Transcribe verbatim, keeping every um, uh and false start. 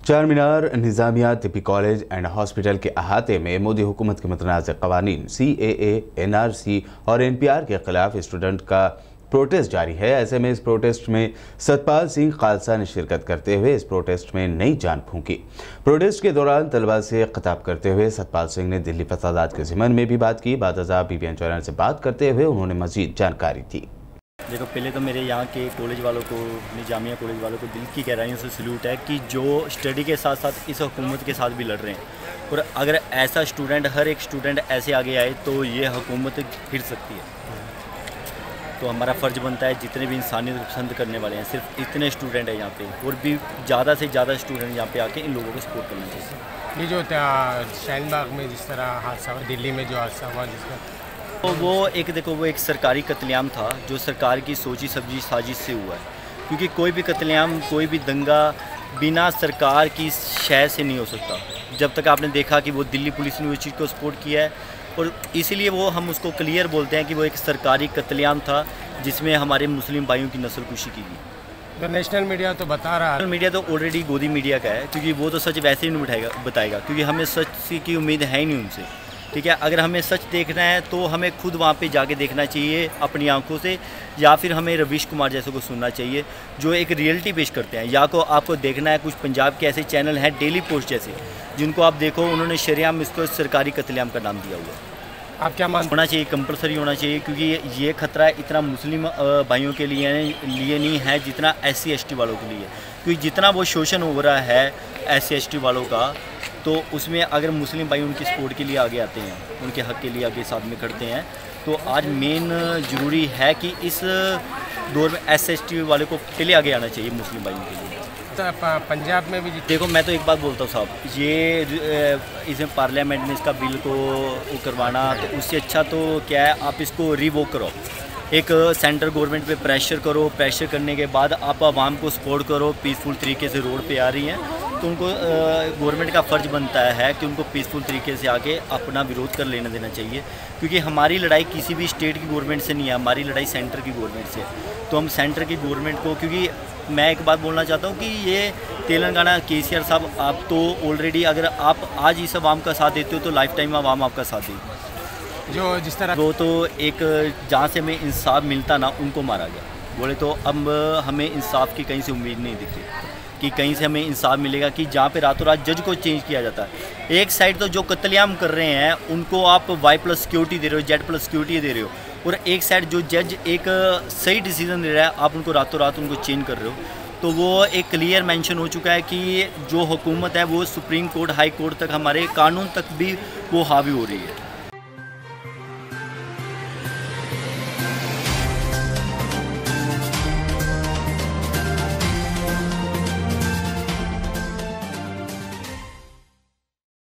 चार मीनार Nizamia Tibbi college and hospital के अहाते में मोदी हुकूमत के मुतनाज़ कवानीन सी ए ए, एन आर सी और एन पी आर के खिलाफ स्टूडेंट का प्रोटेस्ट जारी है। ऐसे में इस प्रोटेस्ट में सतपाल सिंह खालसा ने शिरकत करते हुए इस प्रोटेस्ट में नई जान फूंकी। प्रोटेस्ट के दौरान तलबा से खिताब करते हुए सतपाल सिंह ने दिल्ली फसादात के ज़िमन में भी बात की। बादशाह बी बी एन चैनल से बात करते हुए उन्होंने मजीद जानकारी दी। देखो, पहले तो मेरे यहाँ के कॉलेज वालों को, निजामिया कॉलेज वालों को दिल की गहराइयों से सल्यूट है कि जो स्टडी के साथ साथ इस हुकूमत के साथ भी लड़ रहे हैं। और अगर ऐसा स्टूडेंट, हर एक स्टूडेंट ऐसे आगे आए तो ये हुकूमत फिर सकती है। तो हमारा फ़र्ज़ बनता है, जितने भी इंसानियत पसंद करने वाले हैं, सिर्फ इतने स्टूडेंट हैं यहाँ पे, और भी ज़्यादा से ज़्यादा स्टूडेंट यहाँ पे आके इन लोगों को सपोर्ट करना चाहिए। ये जो शाहीन बाग में जिस तरह हादसा हुआ, दिल्ली में जो हादसा हुआ जिसका, तो वो एक देखो वो एक सरकारी कत्लेआम था जो सरकार की सोची समझी साजिश से हुआ है। क्योंकि कोई भी कत्लेआम, कोई भी दंगा बिना सरकार की शय से नहीं हो सकता। जब तक आपने देखा कि वो दिल्ली पुलिस ने उस चीज़ को सपोर्ट किया है, और इसीलिए वो हम उसको क्लियर बोलते हैं कि वो एक सरकारी कत्लेआम था जिसमें हमारे मुस्लिम भाइयों की नस्लकुशी की गई। तो नेशनल मीडिया तो बता रहा है, नेशनल मीडिया तो ऑलरेडी गोदी मीडिया का है, क्योंकि वो तो सच वैसे ही नहीं बताएगा बताएगा क्योंकि हमें सच की उम्मीद है ही नहीं उनसे। ठीक है, अगर हमें सच देखना है तो हमें खुद वहाँ पे जाके देखना चाहिए अपनी आंखों से, या फिर हमें रवीश कुमार जैसे को सुनना चाहिए जो एक रियलिटी पेश करते हैं। या को आपको देखना है, कुछ पंजाब के ऐसे चैनल हैं, डेली पोस्ट जैसे, जिनको आप देखो, उन्होंने शरेआम इसको सरकारी कत्लेआम का नाम दिया हुआ है। आप क्या मानते होना चाहिए, कंपलसरी होना चाहिए, क्योंकि ये खतरा इतना मुस्लिम भाइयों के लिए लिए नहीं है जितना एस सी एस टी वालों के लिए। क्योंकि जितना वो शोषण हो रहा है एस सी एस टी वालों का, तो उसमें अगर मुस्लिम भाई उनकी सपोर्ट के लिए आगे आते हैं, उनके हक़ के लिए आगे साथ में खड़ते हैं, तो आज मेन ज़रूरी है कि इस दौर में एस सी एस टी वाले को पहले आगे आना चाहिए मुस्लिम भाइयों के लिए। तो पंजाब में भी देखो, मैं तो एक बात बोलता हूँ साहब, ये इसमें पार्लियामेंट में इसका बिल को वो करवाना, तो उससे अच्छा तो क्या है, आप इसको रिवोक करो। एक सेंट्रल गवर्नमेंट पे प्रेशर करो, प्रेशर करने के बाद आप आवाम को सपोर्ट करो, पीसफुल तरीके से रोड पे आ रही हैं, तो उनको गवर्नमेंट का फ़र्ज़ बनता है कि उनको पीसफुल तरीके से आके अपना विरोध कर लेना देना चाहिए। क्योंकि हमारी लड़ाई किसी भी स्टेट की गवर्नमेंट से नहीं है, हमारी लड़ाई सेंटर की गवर्नमेंट से है। तो हम सेंटर की गवर्नमेंट को, क्योंकि मैं एक बात बोलना चाहता हूँ कि ये तेलंगाना के सी आर साहब, आप तो ऑलरेडी अगर आप आज इस आवाम का साथ देते हो तो लाइफ टाइम आवाम आपका साथ देगी। जो जिस तरह वो तो एक जहाँ से हमें इंसाफ मिलता ना, उनको मारा गया। बोले तो अब हमें इंसाफ की कहीं से उम्मीद नहीं दिख रही कि कहीं से हमें इंसाफ मिलेगा, कि जहाँ पे रातों रात जज को चेंज किया जाता है। एक साइड तो जो कत्लेआम कर रहे हैं उनको आप वाई प्लस सिक्योरिटी दे रहे हो, जेड प्लस सिक्योरिटी दे रहे हो, और एक साइड जो जज एक सही डिसीजन दे रहा है, आप उनको रातों रात उनको चेंज कर रहे हो। तो वो एक क्लियर मेंशन हो चुका है कि जो हुकूमत है वो सुप्रीम कोर्ट, हाई कोर्ट तक, हमारे कानून तक भी वो हावी हो रही है।